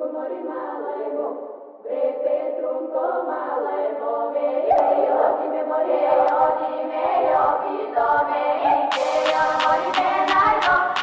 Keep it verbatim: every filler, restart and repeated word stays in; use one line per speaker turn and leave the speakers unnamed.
mori malevo, brepe trunco malevo, veio di memoria, di meio, di dove, che amori benai,